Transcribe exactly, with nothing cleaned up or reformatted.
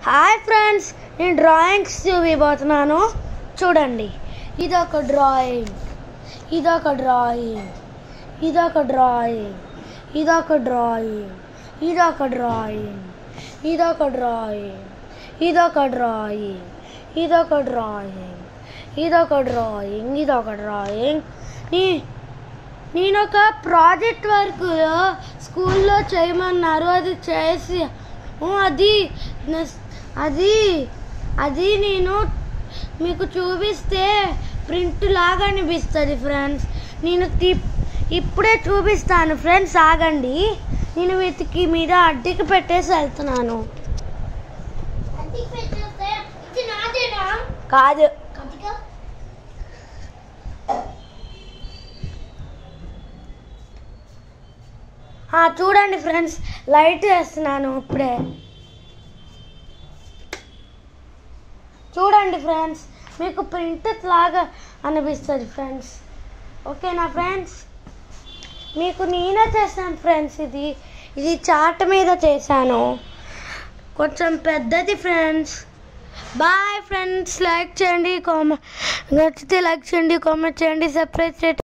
Hi friends, నేను drawings చూపిపోతున్నాను. చూడండి, ఇదొక డ్రాయింగ్, ఇదొక డ్రాయింగ్, ఇదొక డ్రాయింగ్, ఇదొక డ్రాయింగ్, ఇదొక డ్రాయింగ్, ఇదొక డ్రాయింగ్, ఇదొక డ్రాయింగ్, ఇదొక డ్రాయింగ్, ఇదొక డ్రాయింగ్, ఇదొక డ్రాయింగ్. నీ నేను ఒక ప్రాజెక్ట్ వర్క్ స్కూల్లో చేయమన్నారు, అది చేసి అది అది అది నేను మీకు చూపిస్తే ప్రింట్ లాగా అనిపిస్తుంది ఫ్రెండ్స్. నేను ఇప్పుడే చూపిస్తాను ఫ్రెండ్స్, ఆగండి. నేను వీటికి మీద అడ్డికి పెట్టేసి వెళ్తున్నాను. కాదు, చూడండి ఫ్రెండ్స్, లైట్ వేస్తున్నాను ఇప్పుడే. చూడండి ఫ్రెండ్స్, మీకు ప్రింట్ లాగా అనిపిస్తుంది ఫ్రెండ్స్. ఓకేనా ఫ్రెండ్స్? మీకు నేనే చేశాను ఫ్రెండ్స్. ఇది ఇది చార్ట్ మీద చేశాను, కొంచెం పెద్దది ఫ్రెండ్స్. బాయ్ ఫ్రెండ్స్, లైక్ చేయండి, కామెంట్ నచ్చితే లైక్ చేయండి, కామెంట్ చేయండి, సబ్స్క్రైబ్ చేయండి.